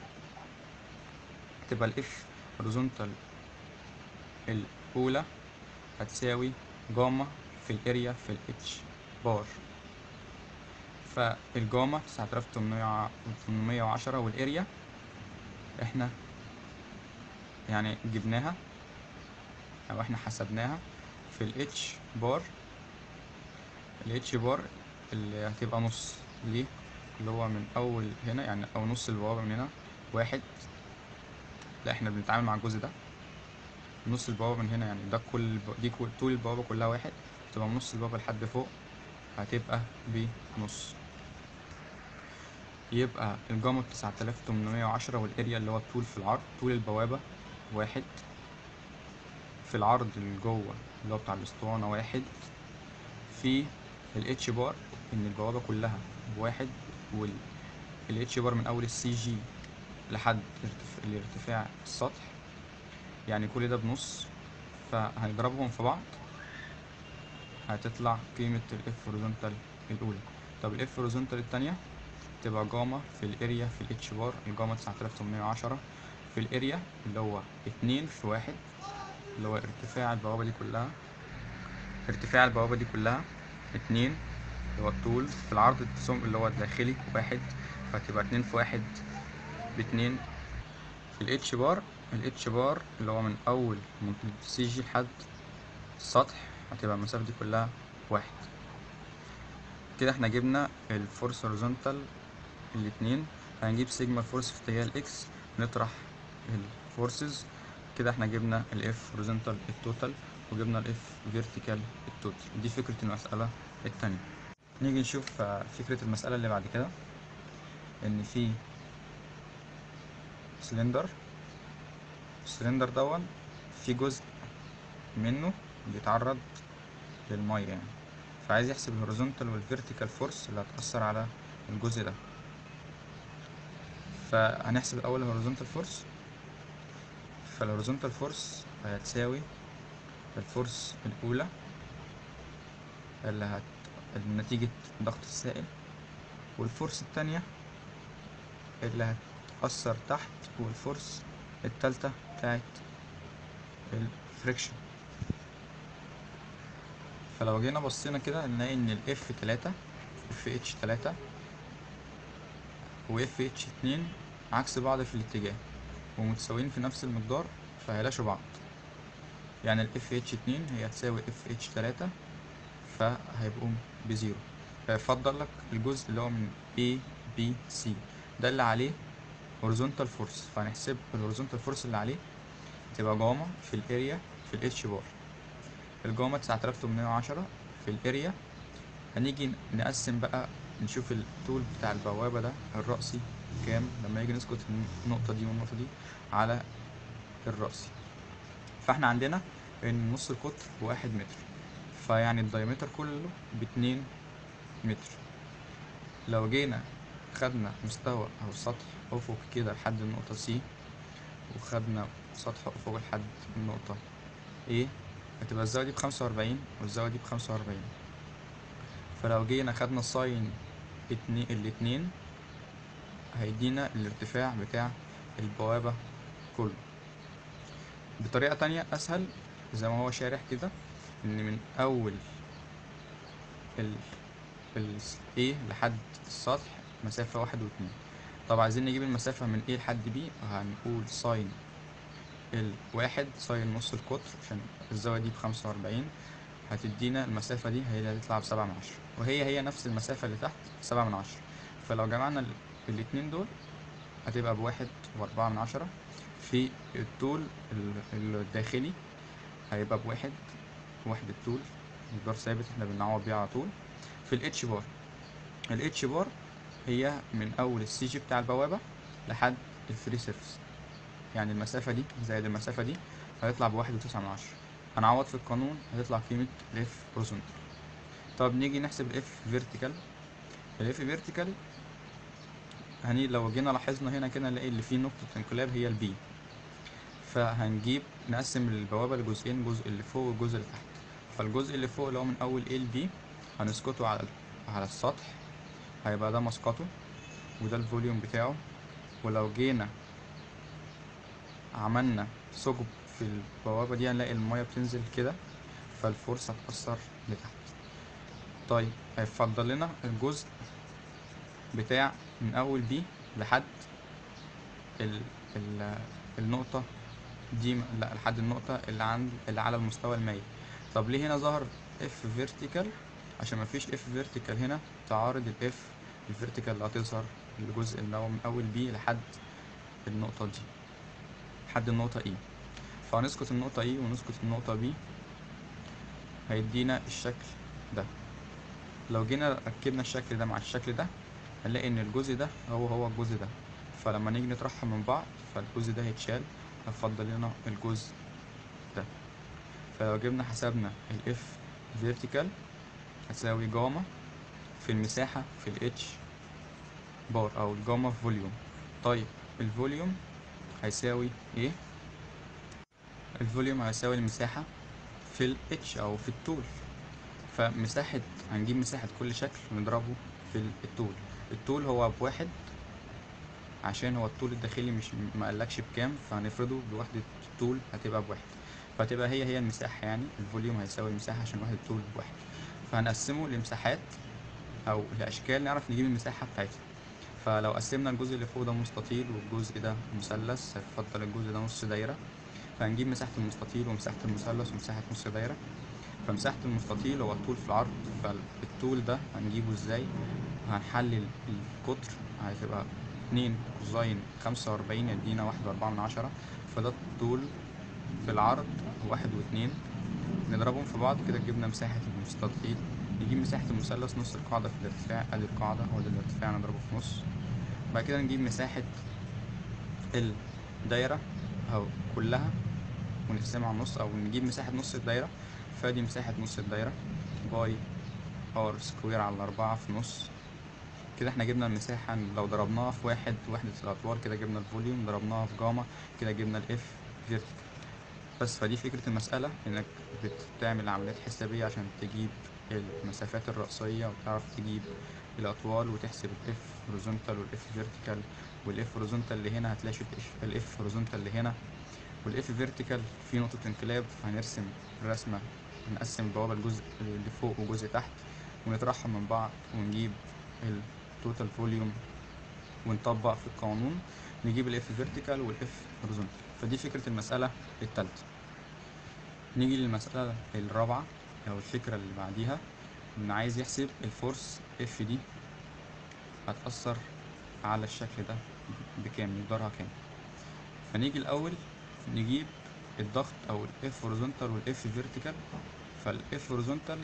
تبقى الاف هوريزونتال الأولى هتساوي جاما في الاريا في الاتش بار. فالجاما تسعة آلاف وتمنمية وعشرة والاريا احنا يعني جبناها او احنا حسبناها في الاتش بار. الاتش بار اللي هتبقى نص ليه، اللي هو من اول هنا يعني او نص البوابة من هنا واحد، لا احنا بنتعامل مع الجزء ده، نص البوابة من هنا يعني ده كل الب- دي كل طول البوابة كلها واحد، تبقى من نص البوابة لحد فوق هتبقى بنص. يبقى الجاما تسعة آلاف وتمنمية وعشرة والاريا اللي هو الطول في العرض، طول البوابة واحد في العرض اللي جوه اللي هو بتاع الاسطوانة واحد، في الاتش بار ان البوابة كلها بواحد، والاتش بار من اول السي جي لحد ارتف- الارتفاع السطح يعني كل ده بنص، فهنضربهم في بعض هتطلع قيمة الاف هوريزونتال الأولى. طب الاف هوريزونتال التانية تبقى جاما في الاريا في الاتش بار، الجاما تسعة آلاف وتمنمية وعشرة في الاريا اللي هو اتنين في واحد، اللي هو ارتفاع البوابة دي كلها، ارتفاع البوابة دي كلها اتنين اللي هو الطول في العرض السم اللي هو الداخلي واحد، فتبقى اتنين في واحد باتنين. في الاتش بار، الاتش بار اللي هو من أول منطقة السي جي لحد السطح هتبقى المسافة دي كلها واحد. كده احنا جبنا الفورس هوريزونتال الاتنين، هنجيب سيجما الفورس في اتجاه الاكس نطرح الفورسز، كده احنا جبنا الاف هوريزونتال التوتال وجبنا الاف فيرتيكال التوتال. دي فكرة المسألة التانية. نيجي نشوف آه، فكرة المسألة اللي بعد كده، ان في سلندر، السلندر دون في جزء منه بيتعرض للمية يعني، فعايز يحسب الهوريزونتال والفيرتيكال فورس اللي هتأثر على الجزء ده. فهنحسب الأول الهوريزونتال فورس، فالهوريزونتال فورس هتساوي الفورس الأولى اللي هت نتيجة ضغط السائل، والفورس التانية اللي هتأثر تحت، والفورس التالتة بتاعت الفريكشن. فلو جينا بصينا كده نلاقي ان الاف تلاتة اف اتش تلاتة و اف اتش اتنين عكس بعض في الاتجاه ومتساويين في نفس المقدار، فهيلاشوا بعض. يعني الاف اتش اتنين هي هتساوي اف اتش تلاتة، فهيبقوا بزيرو. فيفضل لك الجزء اللي هو من A B C ده اللي عليه horizontal force، فهنحسب الهوريزونتال فورس اللي عليه تبقى جاما في الاريا في الاتش بار. الجاما تسعة آلاف وتمنمية وعشرة في الاريا، هنيجي نقسم بقى نشوف الطول بتاع البوابة ده الرأسي كام لما يجي نسقط النقطة دي والنقطة دي على الرأسي. فاحنا عندنا ان نص القطر بواحد متر، فيعني الدايمتر كله باتنين متر. لو جينا خدنا مستوى او سطح افق كده لحد النقطة سي، وخدنا سطح افق لحد النقطة A، هتبقى الزاوية دي بخمسة وأربعين والزاوية دي بخمسة وأربعين. فلو جينا خدنا ساين اتنين الاتنين هيدينا الارتفاع بتاع البوابة كله. بطريقة تانية أسهل زي ما هو شارح كده، إن من أول ال ال A لحد السطح مسافة واحد واتنين. طب عايزين نجيب المسافة من A لحد B، هنقول ساين الواحد ساين نص القطر عشان الزاوية دي بخمسة وأربعين هتدينا المسافة دي هي اللي هتطلع بسبعة من عشرة، وهي هي نفس المسافة اللي تحت سبعة من عشرة. فلو جمعنا ال- الاتنين دول هتبقى بواحد وأربعة من عشرة. في الطول ال- الداخلي هيبقى بواحد، وحدة طول مقدار ثابت احنا بنعوض بيه على طول. في الاتش بار، الاتش بار هي من أول السي جي بتاع البوابة لحد الفري سيرفيس، يعني المسافة دي زائد المسافة دي هيطلع بواحد وتسعة من عشرة. هنعوض في القانون هتطلع قيمة الاف هوريزونتال. طب نيجي نحسب الاف فيرتيكال. الاف فيرتيكال هني لو جينا لاحظنا هنا كده نلاقي اللي فيه نقطة انقلاب هي البي، فهنجيب نقسم البوابة لجزئين، الجزء اللي فوق والجزء اللي تحت. فالجزء اللي فوق اللي هو من أول A ل B هنسقطه على على السطح، هيبقى ده مسقطه وده الفوليوم بتاعه. ولو جينا عملنا ثقب في البوابة دي هنلاقي المية بتنزل كده، فالفورس هتأثر لتحت. طيب هيفضل لنا الجزء بتاع من أول B لحد ال ال النقطة دي، لا لحد النقطة اللي عند اللي على المستوى المائي. طب ليه هنا ظهر اف فيرتيكال؟ عشان مفيش اف فيرتيكال هنا تعارض الاف الفيرتيكال اللي هتظهر الجزء اللي هو من اول بي لحد النقطة دي، لحد النقطة اي. فهنسقط النقطة اي ونسقط النقطة بي، هيدينا الشكل ده. لو جينا ركبنا الشكل ده مع الشكل ده هنلاقي ان الجزء ده هو هو الجزء ده، فلما نيجي نطرحهم من بعض فالجزء ده هيتشال، هيفضل لنا الجزء ده. فلو جبنا حسبنا الاف فيرتيكال هتساوي جاما في المساحة في الاتش بار او الجاما في فوليوم. طيب الفوليوم هيساوي ايه؟ الفوليوم هيساوي المساحة في الاتش او في الطول. فمساحة هنجيب مساحة كل شكل ونضربه في الطول. الطول هو بواحد عشان هو الطول الداخلي مش مقالكش بكام، فهنفرضه بوحدة الطول هتبقى بواحد، فتبقى هي هي المساحة، يعني الفوليوم هيساوي المساحة عشان وحدة الطول بواحد. فهنقسمه لمساحات او لاشكال نعرف نجيب المساحة بتاعتها. فلو قسمنا الجزء اللي فوق ده مستطيل والجزء ده مثلث هيفضل الجزء ده نص دايرة، فهنجيب مساحة المستطيل ومساحة المثلث ومساحة نص دايرة. فمساحة المستطيل هو الطول في العرض، فالطول ده هنجيبه ازاي؟ هنحلل القطر، هتبقى اتنين كوزين خمسة وأربعين يدينا واحد وأربعة من عشرة، فده الطول في العرض واحد واتنين، نضربهم في بعض كده جبنا مساحة المستطيل. نجيب مساحة المثلث نص القاعدة في الارتفاع، ادي القاعدة هو ده الارتفاع نضربه في نص. بعد كده نجيب مساحة الدايرة أو كلها ونقسمها على النص، أو نجيب مساحة نص الدايرة، فادي مساحة نص الدايرة باي ار سكوير على أربعة في نص. كده احنا جبنا المساحة، لو ضربناها في واحد وحدة الأطوال كده جبنا الفوليوم، ضربناها في جاما كده جبنا الاف فيرتيكال. بس فدي فكرة المسألة، إنك بتعمل عمليات حسابية عشان تجيب المسافات الرأسية وتعرف تجيب الأطوال وتحسب الاف هوريزونتال والاف فيرتيكال. والاف هوريزونتال اللي هنا هتلاقي الاف هوريزونتال اللي هنا، والاف فيرتيكال في نقطة انقلاب، فهنرسم الرسمة، نقسم البوابة لجزء اللي فوق وجزء تحت ونطرحهم من بعض ونجيب التوتال فوليوم ونطبق في القانون نجيب الاف فيرتيكال والاف هوريزونتال. فدي فكرة المسألة التالتة. نيجي للمسألة الرابعة أو الفكرة اللي بعديها، إن عايز يحسب الفورس اف دي هتأثر على الشكل ده بكام، مقدارها كام. فنيجي الأول نجيب الضغط أو الاف هوريزونتال والاف فيرتيكال. فالاف هوريزونتال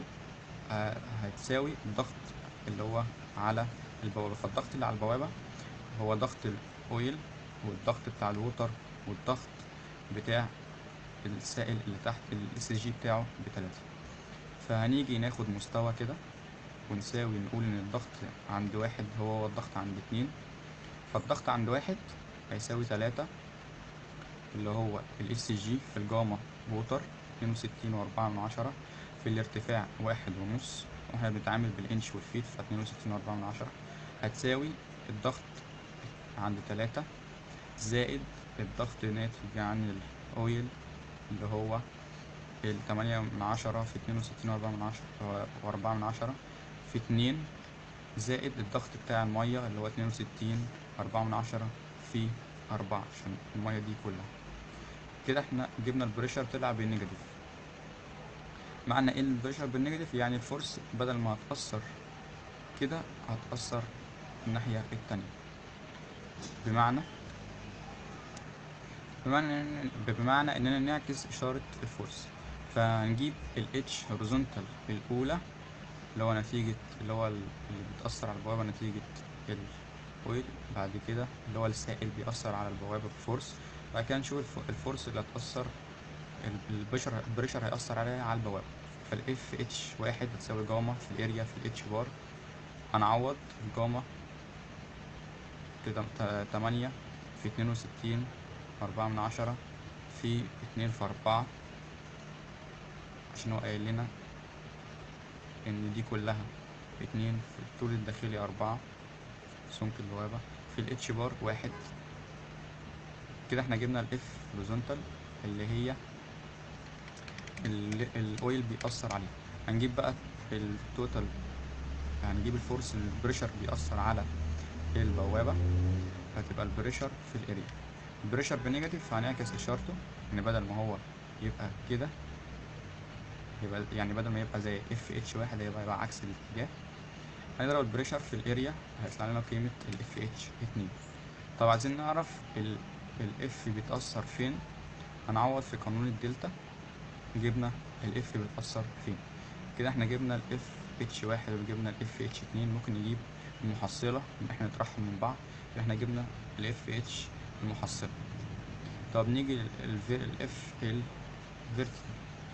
هتساوي الضغط اللي هو على البوابة، فالضغط اللي على البوابة هو ضغط الأويل والضغط بتاع الووتر والضغط بتاع السائل اللي تحت الاس جي بتاعه بتلاتة. فهنيجي ناخد مستوى كده ونساوي نقول ان الضغط عند واحد هو هو الضغط عند اتنين، فالضغط عند واحد هيساوي تلاتة اللي هو الاس جي في الجاما ووتر اتنين وستين وأربعة من عشرة، في الارتفاع واحد ونص واحنا بنتعامل بالانش والفيت فاتنين وستين وأربعة من عشرة، هتساوي الضغط عند تلاتة زائد الضغط ناتج عن الأويل اللي هو التمانية من عشرة في اتنين وستين وأربعة من عشرة وأربعة من عشرة في اتنين زائد الضغط بتاع المية اللي هو اتنين وستين أربعة من عشرة في أربعة عشان المية دي كلها. كده احنا جبنا البريشر طلع بالنيجاتيف. معنى ايه البريشر بالنيجاتيف؟ يعني الفورس بدل ما هتأثر كده هتأثر الناحية التانية. بمعنى بمعنى إن بمعنى إننا نعكس إشارة الفورس. فنجيب ال H horizontal الأولى اللي هو نتيجة اللي هو ال- اللي بتأثر على البوابة نتيجة الأويل، بعد كده اللي هو السائل بيأثر على البوابة بفورس، بعد كده نشوف الف- الفورس اللي هتأثر ال- البريشر البريشر هيأثر عليها على البوابة. فالاف اتش واحد هتساوي جاما في الاريا في الاتش بار. هنعوض الجاما كده تمانية في اتنين وستين أربعة من عشرة في اتنين في أربعة، عشان هو قايل لنا إن دي كلها اتنين في الطول الداخلي أربعة سمك البوابة في الاتش بار واحد. كده احنا جبنا الاف هوريزونتال اللي هي ال- الاويل بيأثر عليه. هنجيب بقى التوتال، هنجيب الفورس اللي البريشر بيأثر على البوابة، هتبقى البريشر في الاريا. البريشر بنيجاتيف هنعكس اشارته، ان بدل ما هو يبقى كده يبقى يعني بدل ما يبقى زي اف اتش واحد هيبقى يبقى عكس الاتجاه. هنضرب البريشر في الاريا هيطلع لنا قيمة الاف اتش اتنين. طب عايزين نعرف الاف بيتأثر فين، هنعوض في قانون الدلتا. جبنا الاف بيتأثر فين، كده احنا جبنا الاف اتش واحد وجبنا الاف اتش اتنين. ممكن نجيب المحصلة ان احنا نطرحهم من بعض، احنا جبنا الاف اتش المحصلة. طب نيجي الاف الفيرتيكال،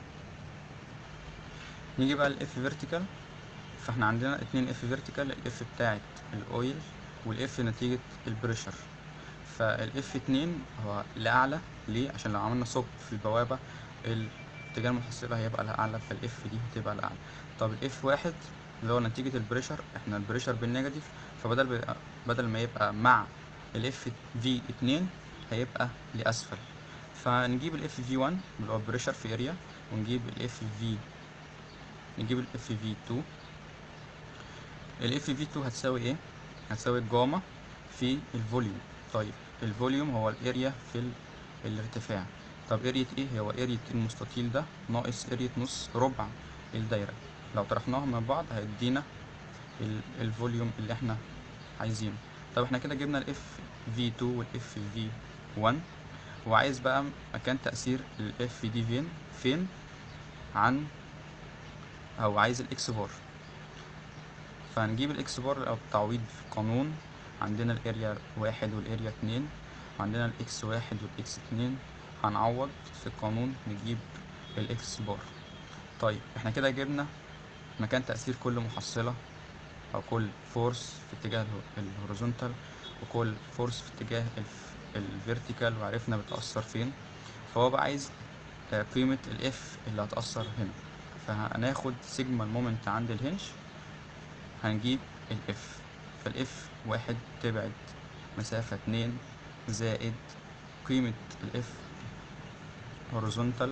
نيجي بقى الاف فيرتيكال. فاحنا عندنا اتنين اف فيرتيكال، الاف بتاعت الاويل والاف نتيجة البريشر. فالاف اتنين هو الاعلى ليه؟ عشان لو عملنا ثقب في البوابة الاتجاه المحصلة هيبقى الاعلى، فالاف دي هتبقى الاعلى. طب الاف واحد اللي هو نتيجة البريشر، احنا البريشر بالنيجاتيف، فبدل بدل ما يبقى مع الاف في اتنين هيبقى لاسفل. فنجيب الاف في واحد اللي هو بريشر في اريا، ونجيب الاف في نجيب الاف في اتنين. الاف في اتنين هتساوي ايه؟ هتساوي الجاما في الفوليوم. طيب الفوليوم هو الاريا في ال... الارتفاع. طب اريا ايه؟ هو اريا المستطيل ده ناقص اريا نص ربع الدايرة. لو طرحناهم من بعض هيدينا ال... الفوليوم اللي احنا عايزينه. طب احنا كده جبنا الاف في اتنين والاف في واحد، وعايز بقى مكان تأثير الاف دي فين فين عن او عايز الاكس بار. فهنجيب الاكس بار او التعويض في قانون. عندنا الاريا واحد والاريا اتنين، وعندنا الاكس واحد والاكس اتنين، هنعوض في القانون نجيب الاكس بار. طيب احنا كده جبنا مكان تأثير كل محصلة او كل فورس في اتجاه الهوريزونتال وكل فورس في اتجاه الفيرتيكال، وعرفنا بتأثر فين. فهو بقى عايز قيمة الاف اللي هتأثر هنا. فهناخد سيجما المومنت عند الهنش، هنجيب الاف. فالاف واحد تبعد مسافة اتنين زائد قيمة الاف هوريزونتال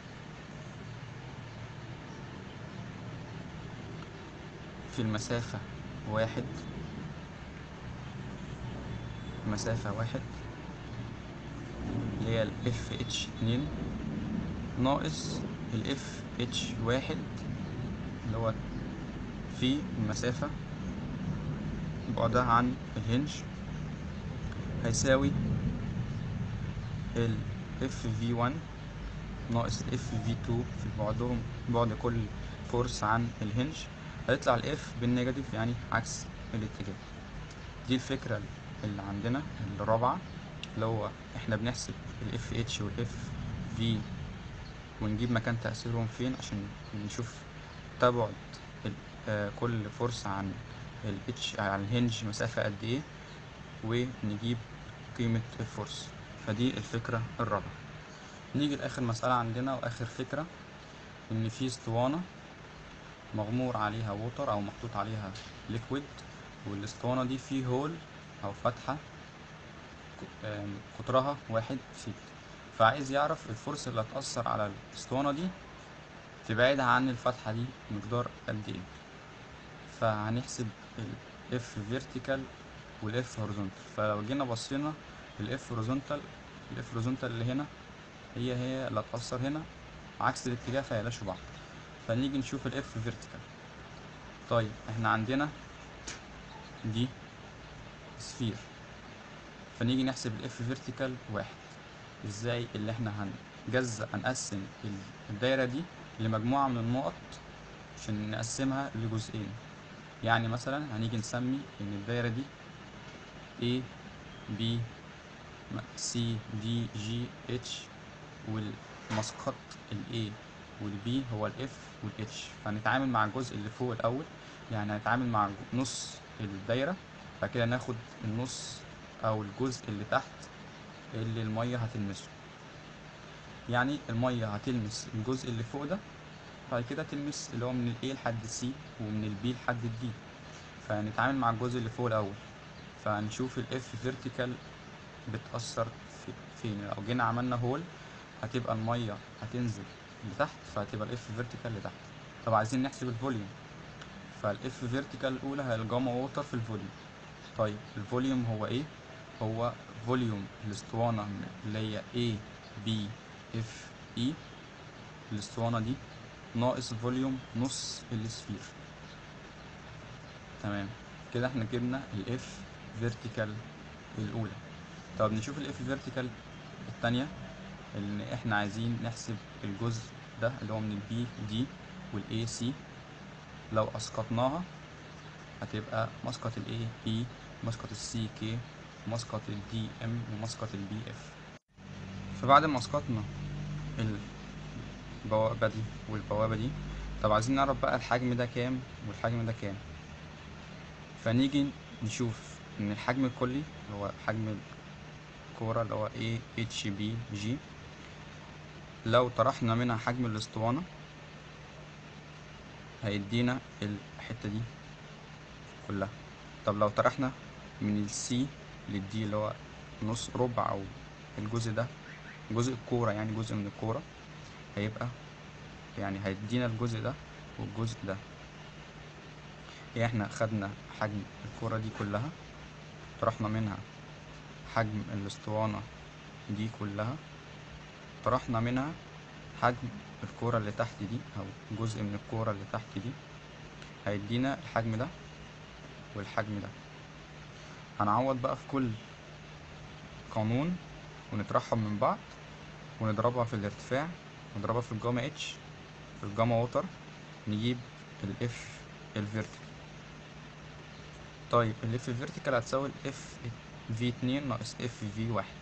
في المسافة واحد مسافة واحد اللي هي الاف اتش اتنين ناقص الاف اتش واحد اللي هو في المسافة بعدها عن الهنج، هيساوي ال اف في واحد ناقص ال اف في اتنين في بعدهم بعد كل فورس عن الهنج. هيطلع ال F بالنيجاتيف يعني عكس الاتجاه. دي الفكرة اللي عندنا الرابعة، اللي هو احنا بنحسب ال اف اتش وال اف في ونجيب مكان تأثيرهم فين عشان نشوف تبعد آه كل فورس عن ال H عن الهنج مسافة قد ايه، ونجيب قيمة الفورس. فدي الفكرة الرابعة. نيجي لآخر مسألة عندنا وآخر فكرة، إن في اسطوانة مغمور عليها ووتر أو محطوط عليها ليكويد، والاسطوانة دي فيه هول أو فتحة قطرها واحد فيت. فعايز يعرف الفورس اللي هتأثر على الاسطوانة دي تبعدها عن الفتحة دي مقدار قد ايه. فهنحسب ال F vertical وال F horizontal. فلو جينا بصينا ال F horizontal ال F horizontal اللي هنا هي هي اللي هتأثر هنا عكس الاتجاه، فيلاش بعض. فنيجي نشوف الاف فيرتيكال. طيب احنا عندنا دي سفير، فنيجي نحسب الاف فيرتيكال واحد. ازاي؟ اللي احنا هنجزء هنقسم الدايرة دي لمجموعة من النقط عشان نقسمها لجزئين. يعني مثلا هنيجي نسمي ان الدايرة دي A B C D G H، والمسقط ال A وال B هو ال F وال H. فهنتعامل مع الجزء اللي فوق الأول، يعني هنتعامل مع نص الدايرة، بعد كده ناخد النص أو الجزء اللي تحت اللي المية هتلمسه. يعني المية هتلمس الجزء اللي فوق ده، بعد كده تلمس اللي هو من ال A لحد C ومن ال B لحد ال D. فهنتعامل مع الجزء اللي فوق الأول. فهنشوف ال F vertical بتأثر في فين. لو جينا عملنا هول هتبقى المية هتنزل لتحت، فهتبقى ال F vertical لتحت. طب عايزين نحسب الفوليوم، فال F vertical الأولى هي الجاما ووتر في الفوليوم. طيب الفوليوم هو ايه؟ هو فوليوم الاسطوانة اللي هي A B F E، الاسطوانة دي ناقص فوليوم نص السفير. تمام كده احنا جبنا ال F vertical الأولى. طب نشوف ال F vertical التانية، ان احنا عايزين نحسب الجزء ده اللي هو من ال B D وال A C. لو اسقطناها هتبقى مسقط ال A E، مسقط ال C K، مسقط ال D M، ومسقط ال B F. فبعد ما اسقطنا البوابة دي والبوابة دي، طب عايزين نعرف بقى الحجم ده كام والحجم ده كام. فنيجي نشوف ان الحجم الكلي اللي هو حجم الكورة اللي هو A H B G، لو طرحنا منها حجم الاسطوانة هيدينا الحتة دي كلها. طب لو طرحنا من ال C لل D اللي هو نص ربع او الجزء ده، جزء الكورة يعني جزء من الكورة، هيبقى يعني هيدينا الجزء ده والجزء ده. يعني احنا خدنا حجم الكورة دي كلها، طرحنا منها حجم الاسطوانة دي كلها، طرحنا منها حجم الكورة اللي تحت دي او جزء من الكورة اللي تحت دي، هيدينا الحجم ده والحجم ده. هنعوض بقى في كل قانون ونطرحهم من بعض ونضربها في الارتفاع، ونضربها في الجاما اتش في الجاما ووتر، نجيب الاف الفيرتيكال. طيب الاف الفيرتيكال هتساوي الاف في اتنين ناقص اف في واحد.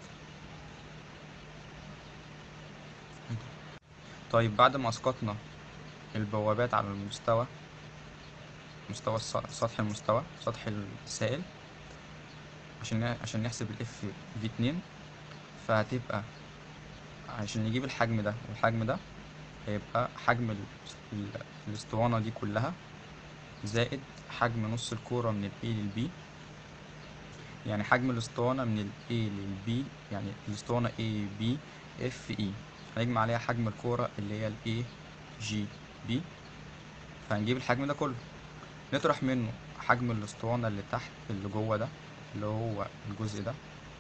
طيب بعد ما اسقطنا البوابات على المستوى مستوى سطح المستوى سطح السائل عشان عشان نحسب الاف في اتنين، فهتبقى عشان نجيب الحجم ده والحجم ده هيبقى حجم ال... ال... الاسطوانة دي كلها زائد حجم نص الكورة من ال A لل B. يعني حجم الاسطوانة من ال A لل B، يعني الاسطوانة A B F E، هنجمع عليها حجم الكورة اللي هي ال A G B، فهنجيب الحجم ده كله، نطرح منه حجم الاسطوانة اللي تحت اللي جوه ده اللي هو الجزء ده،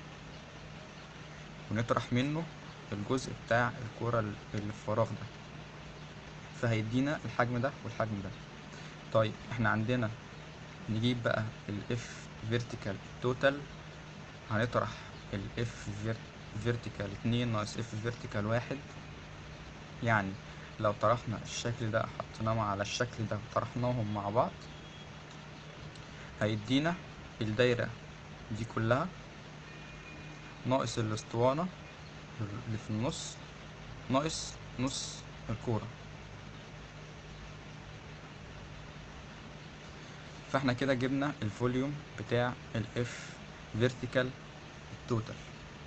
ونطرح منه الجزء بتاع الكورة اللي في الفراغ ده، فهيدينا الحجم ده والحجم ده. طيب احنا عندنا نجيب بقى ال F vertical total، هنطرح ال F vertical اتنين ناقص F vertical واحد. يعني لو طرحنا الشكل ده حطيناه على الشكل ده وطرحناهم مع بعض هيدينا الدايرة دي كلها ناقص الاسطوانة اللي في النص ناقص نص الكورة. فاحنا كده جبنا الفوليوم بتاع ال F vertical التوتال.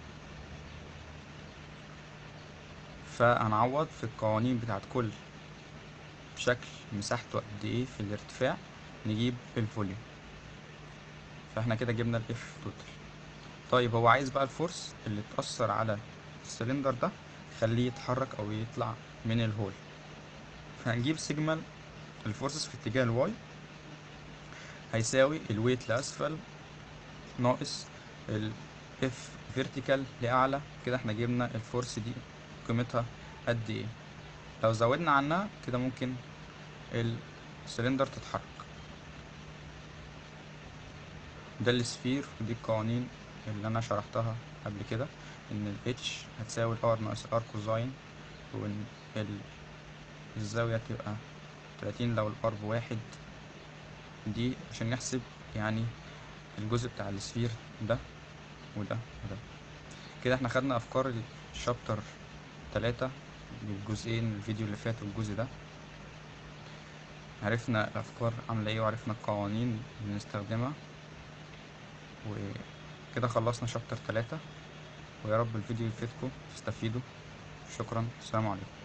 فهنعوض في القوانين بتاعت كل شكل مساحته قد ايه في الارتفاع نجيب الفوليوم. فاحنا كده جبنا ال F توتال. طيب هو عايز بقى الفورس اللي تأثر على السلندر ده خليه يتحرك او يطلع من الهول. فهنجيب سيجما الفورسز في اتجاه الواي هيساوي الويت لأسفل ناقص ال F vertical لأعلى. كده احنا جبنا الفورس دي قيمتها قد ايه. لو زودنا عنها كده ممكن السلندر تتحرك. ده السفير، ودي القوانين اللي انا شرحتها قبل كده، ان ال H هتساوي ال R ناقص R كوزاين، وان ال- الزاوية تبقى تلاتين لو ال R بواحد. دي عشان نحسب يعني الجزء بتاع السفير ده وده وده. كده احنا خدنا افكار الشابتر تلاتة للجزئين، الفيديو اللي فات والجزء ده. عرفنا الافكار عاملة ايه، وعرفنا القوانين اللي نستخدمها، وكده خلصنا شابتر تلاتة. ويا رب الفيديو يفيدكم تستفيدوا. شكرا، السلام عليكم.